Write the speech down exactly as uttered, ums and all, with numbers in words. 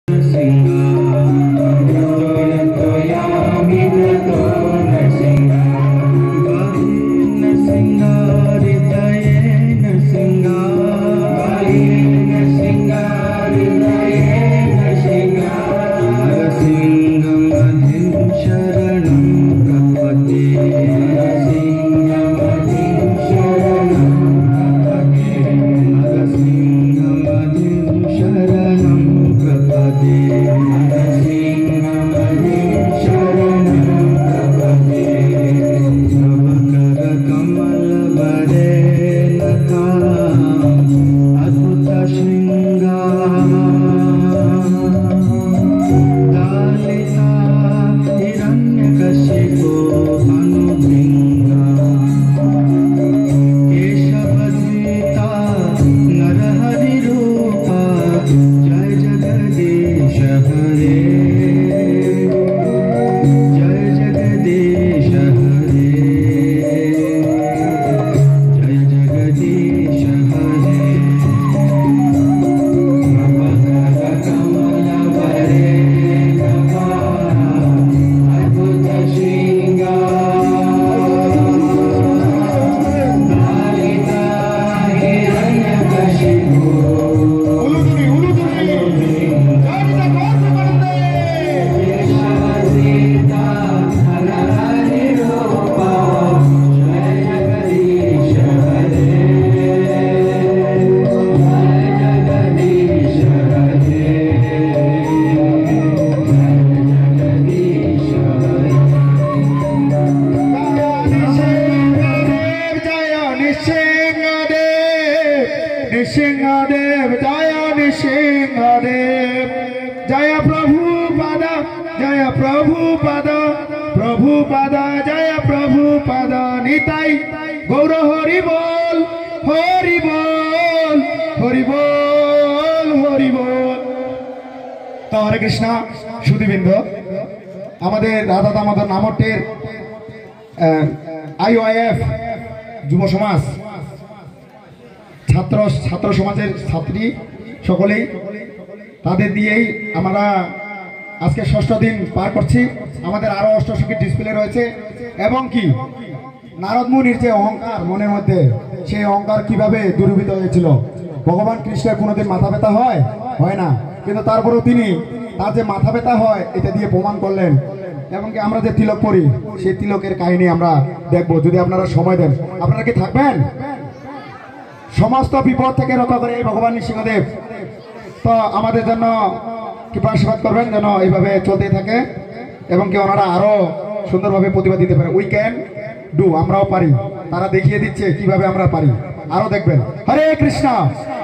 नृसिंहदेव जय नृसिंहदेव जय प्रभुपाद जय प्रभुपाद प्रभुपाद जय प्रभुपाद निताई गौर हरि बोल हरि बोल हरि बोल हरि बोल। तो हरे कृष्णा सुधीबृंद हमारे राधा दामोदर नामटेर आईओआईएफ যুব সমাজ ছাত্র ছাত্র সমাজের ছাত্রী সকলেই তাদের দিয়েই আমরা আজকে ষষ্ঠ দিন পার করছি। আমাদের আরো অষ্টসখী ডিসপ্লে রয়েছে এবং কি নারদ মুনির যে অহংকার মনের মধ্যে সেই অহংকার কিভাবে দূরীভূত হয়েছিল। ভগবান কৃষ্ণের কোনোদিন মাথা ব্যথা হয় হয় না, কিন্তু তারপরেও তিনি তার যে মাথা ব্যথা হয় এটা দিয়ে প্রমাণ করলেন। এবং কি আমরা যে তিলক পড়ি সেই তিলকের কাহিনী আমরা দেখবো যদি আপনারা সময় দেন। আপনারা কি থাকবেন? সমস্ত বিপদ থেকে রক্ষা করে এই ভগবান নৃসিংহদেব তো আমাদের জন্য কৃপা আশীর্বাদ করবেন যেন এইভাবে চলতেই থাকে এবং কি ওনারা আরো সুন্দরভাবে প্রতিবাদ দিতে পারে। উই ক্যান ডু, আমরাও পারি। তারা দেখিয়ে দিচ্ছে কিভাবে আমরা পারি, আরো দেখবেন। হরে কৃষ্ণ।